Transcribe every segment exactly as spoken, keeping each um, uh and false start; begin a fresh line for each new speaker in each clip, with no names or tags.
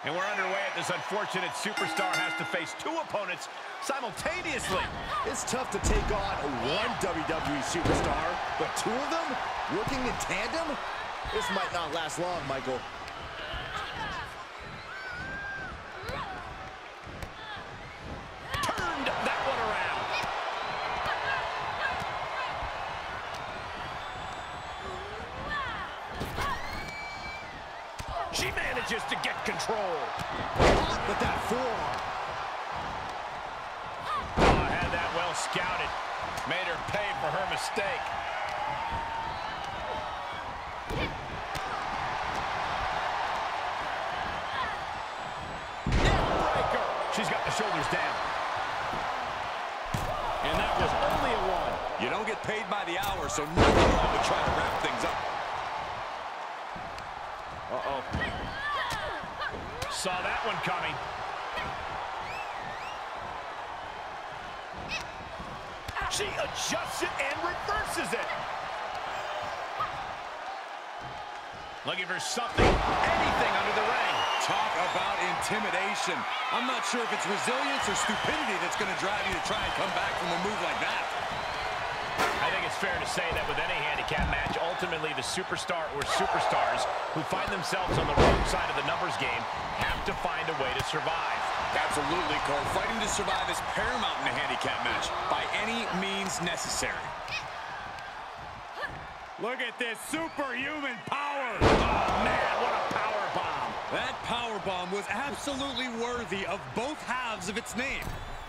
And we're underway at this unfortunate superstar has to face two opponents simultaneously.
It's tough to take on one W W E superstar, but two of them working in tandem? This might not last long, Michael.
Turned that one around. She manages to get control.
With that forearm.
Oh, had that well scouted. Made her pay for her mistake. Neckbreaker. She's got the shoulders down. And that was only a one.
You don't get paid by the hour, so nothing wrong with trying to wrap things up.
Uh-oh. Saw that one coming. She adjusts it and reverses it. Looking for something, anything under the ring.
Talk about intimidation. I'm not sure if it's resilience or stupidity that's going to drive you to try and come back from a move like that.
I think it's fair to say that with any handicap match, ultimately the superstar or superstars who find themselves on the wrong side of the numbers game have to find a way to survive.
Absolutely, Cole. Fighting to survive is paramount in a handicap match by any means necessary.
Look at this superhuman power.
Oh, man, what a power bomb.
That power bomb was absolutely worthy of both halves of its name.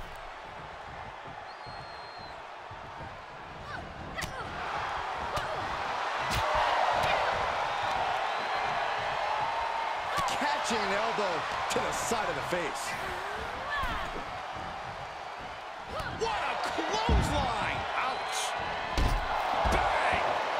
Catching an elbow to the side of the face.
What a clothesline! Ouch! Bang!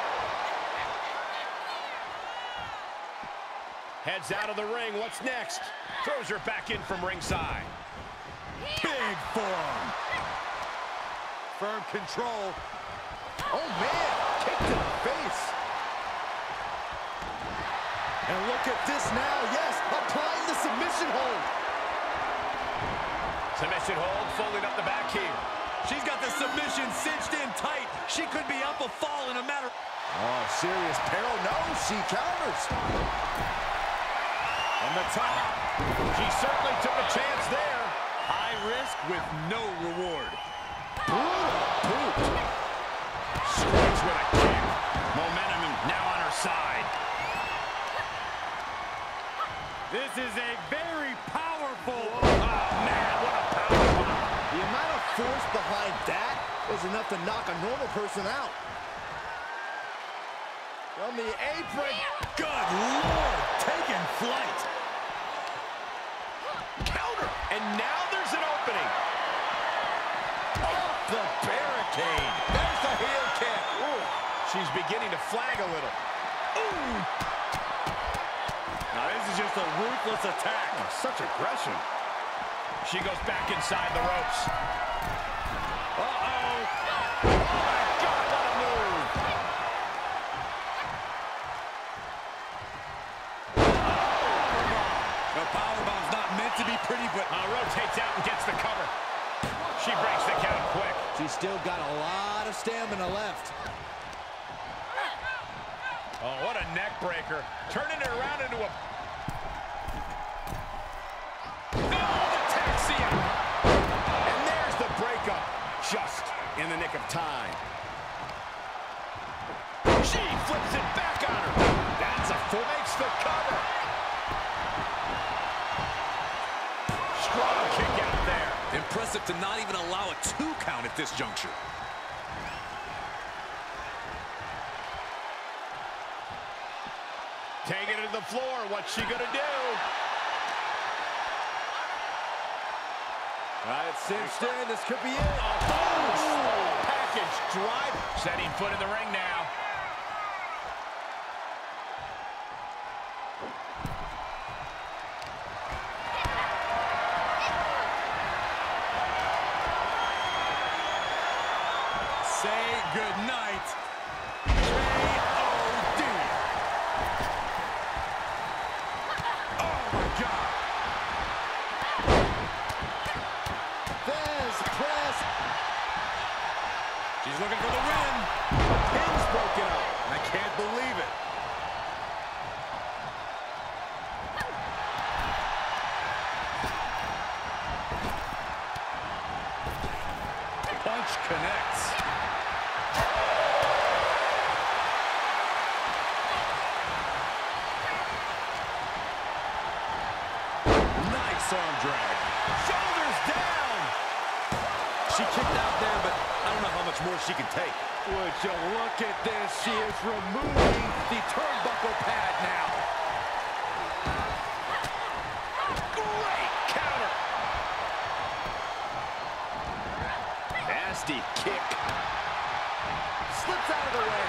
Heads out of the ring. What's next? Throws her back in from ringside.
Big forearm. Firm control. Oh, man. Kick to the face. And look at this now. Yes, applying the submission hold.
Submission hold, folding up the back heel.
She's got the submission cinched in tight. She could be up a fall in a matter.
Oh, serious peril. No, she counters.
On the top. She certainly took a chance there.
High risk with no reward.
Brutal boot.
Strikes with a kick. Momentum now on her side.
This is a very powerful...
Oh, man, what a power bomb.
The amount of force behind that is enough to knock a normal person out. From the apron.
Good Lord, taking flight.
Counter. And now there's an opening. Off the barricade. There's the heel kick. Ooh, she's beginning to flag a little. Ooh.
Now this is just a ruthless attack.
Oh, such aggression. She goes back inside the ropes. Uh-oh. Oh, my God, what a move.
The powerbomb's not meant to be pretty, but...
Uh, rotates out and gets the cover. She breaks the count quick.
She's still got a lot of stamina left.
Oh, what a neck breaker. Turning it around into a... Oh, the Taxium. And there's the breakup. Just in the nick of time. She flips it back on her. That's a full... Makes the cover. Strong kick out there.
Impressive to not even allow a two count at this juncture.
Taking it to the floor. What's she gonna do?
All right, it's cinched in. This could be it.
Oh, package drive. Setting foot in the ring now.
Say goodnight. J O D Oh, my God. this arm drag.
Shoulders down.
She kicked out there, but I don't know how much more she can take.
Would you look at this? She is removing the turnbuckle pad now.
Great counter.
Nasty kick. Slips out of the way.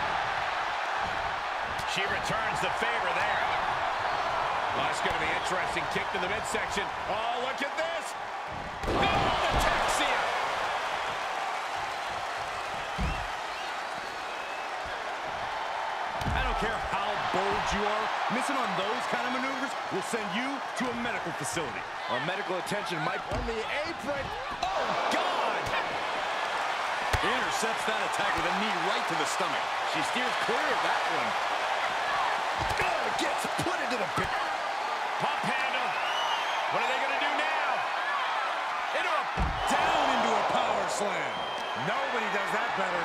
She returns the favor there. Oh, it's going to be interesting. Kick to the midsection. Oh, look at this. Oh, the Taxia.
I don't care how bold you are, missing on those kind of maneuvers will send you to a medical facility.
Our medical attention might on the apron.
Oh, God.
He intercepts that attack with a knee right to the stomach. She steers clear of that one.
Oh, gets put into the pit.
Pump handle. What are they going to do now? Into a...
Down into a power slam.
Nobody does that better.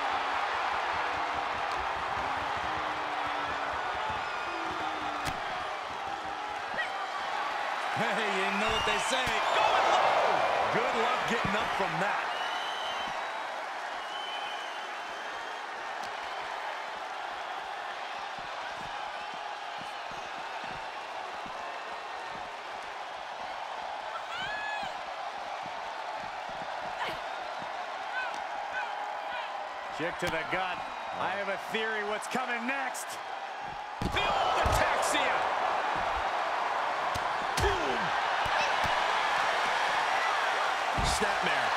Hey, you know what they say.
Going low. Good luck getting up from that. Kick to the gut. I have a theory what's coming next.
The old Ataxia. Boom.
Snapmare.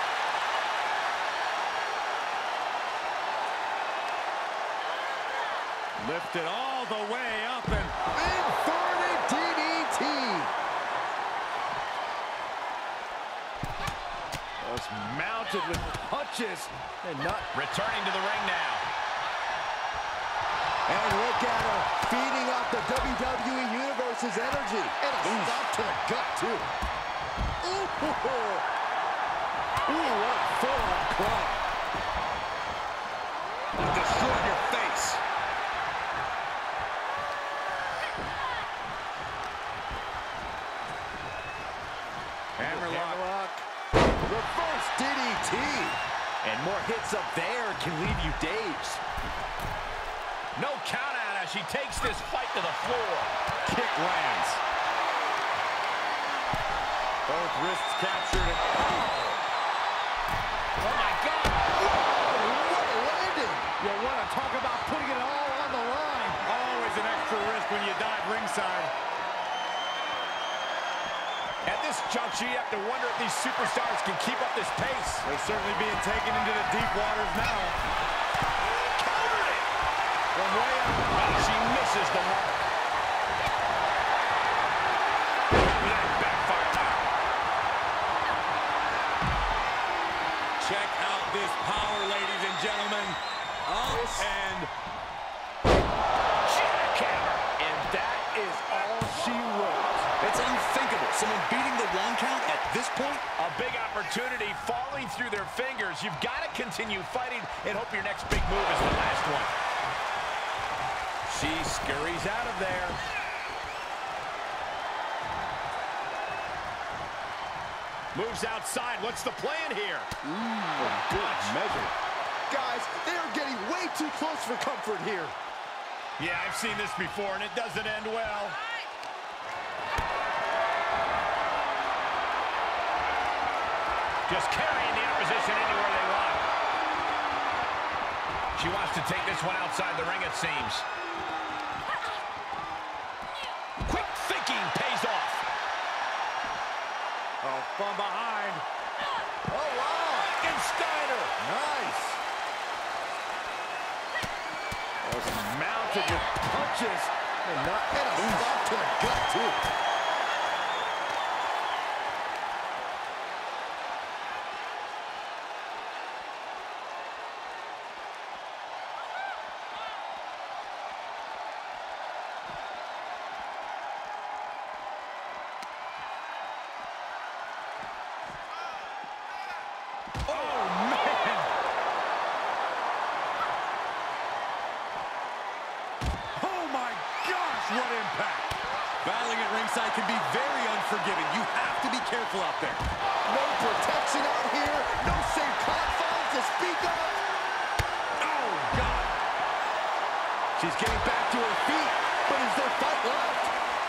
Lifted all the way up and
Inverted D D T. Was mounted with punches and not.
Returning to the ring now.
And look at her feeding off the W W E Universe's energy. And a stop to the gut, too. Ooh, Ooh what a full-on club.
Destroy your face.
Hammerlock. Reverse D D T. And more hits up there can leave you dazed.
No count out as she takes this fight to the floor.
Kick lands.
both wrists captured. And...
Oh, my God.
What a landing.
You want to talk about putting it all on the line. Always an extra risk when you dive ringside.
At this juncture, you have to wonder if these superstars can keep up this pace.
They're certainly being taken into the deep waters now.
Countered it. From way up. Oh, she misses the mark. That backfired.
Check out this power, ladies and gentlemen. Up and...
Jackhammer. And that is all she wrote.
It's unthinkable. Someone beating the one count at this point?
A big opportunity falling through their fingers. You've got to continue fighting and hope your next big move is the last one. She scurries out of there. Moves outside. What's the plan here?
Ooh, good measure. Guys, they are getting way too close for comfort here.
Yeah, I've seen this before, and it doesn't end well. Just carrying the opposition anywhere they want. She wants to take this one outside the ring, it seems. Quick thinking pays off.
Oh, from behind.
Oh, wow.
And Steiner.
Nice. Was mounted with punches. And, not, and a stop to the gut, too.
What impact? Battling at ringside can be very unfair. forgiving. You have to be careful out there.
No protection out here. No safe confines to speak of.
Oh, God.
She's getting back to her feet, but is there fight left?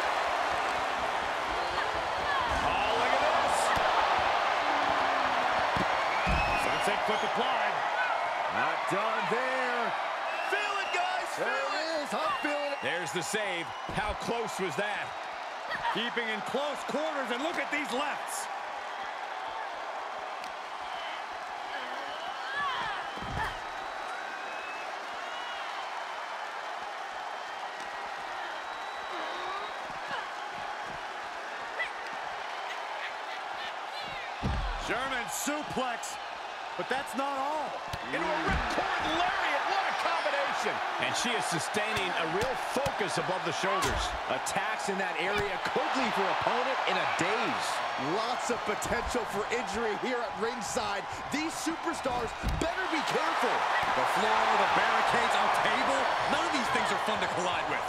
Oh, look at this. Sunset flip applied.
Not done there. Feel it, guys. Feel there it is. I'm feeling it.
There's the save. How close was that? Keeping in close quarters, and look at these lefts. German suplex, but that's not all.
Into a ripcord lariat, what a combination! And she is sustaining a real focus above the shoulders.
Attacks in that area could leave her opponent in a daze. Lots of potential for injury here at ringside. These superstars better be careful.
The floor, the barricades, our table, none of these things are fun to collide with.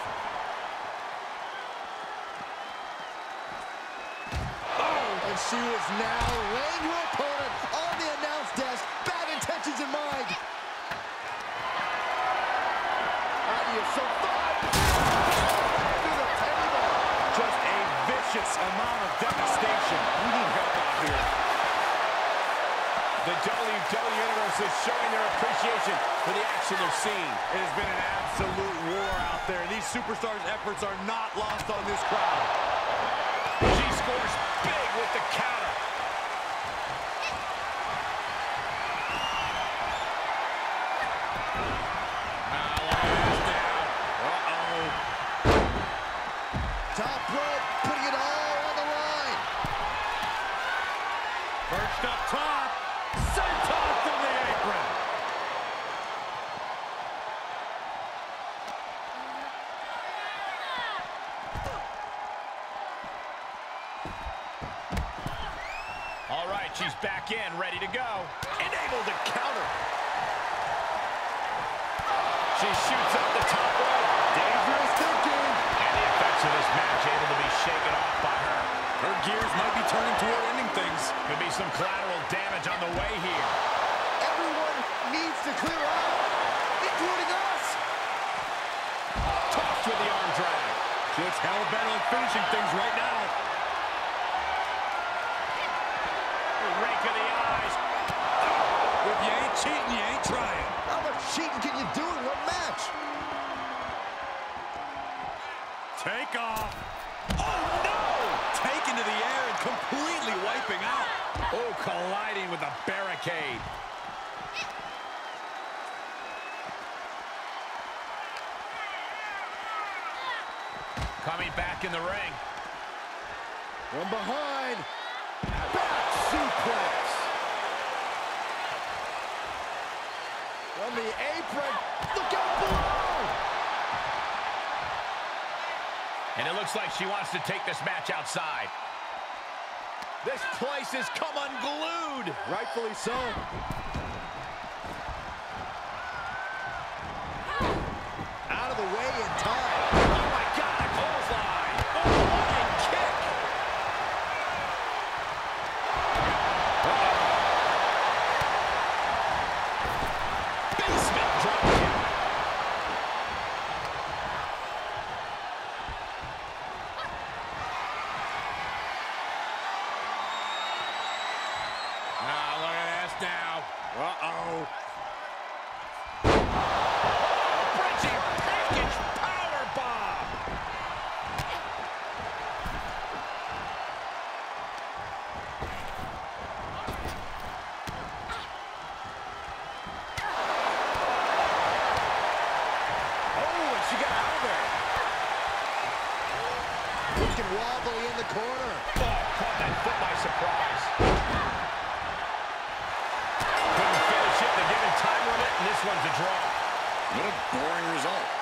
And she is now laying her opponent on the announce desk. Bad intentions in mind. Audio so far. Through the table.
Just a vicious amount of devastation. We need help out here.
The W W E Universe is showing their appreciation for the action they're seeing.
It has been an absolute war out there. These superstars' efforts are not lost on this crowd.
She scores big with the counter.
Uh-oh.
Top rope, putting it all on the line.
Perched up top. Senton from the apron.
All right, she's back in, ready to go. And able to counter. She shoots up the top rope.
Dangerous thinking.
And the effects of this match able to be shaken off by her.
Her gears might be turning toward ending things.
Could be some collateral damage on the way here.
Everyone needs to clear out, including us.
Tossed with the arm drag.
She looks hell-bent on finishing things right now.
Rake of the eyes.
If you ain't cheating, you ain't trying.
How much cheating can you do in one match?
Take off.
Oh, no! Taken to the air and completely wiping out.
Oh, colliding with a barricade. Coming back in the ring.
From behind. Back suplex. From the apron. Look out below.
And it looks like she wants to take this match outside. This place has come unglued.
Rightfully so. Out of the way in time.
Oh, my God, a clothesline. Oh, what a kick. Basement drop kick.
Ah, look at this now. Uh-oh.
Bridging package power bomb.
Oh, and she got out of there. Looking wobbly in the corner.
Oh, caught that foot by surprise. Couldn't finish it in the given time limit, and this one's a draw.
What a boring result.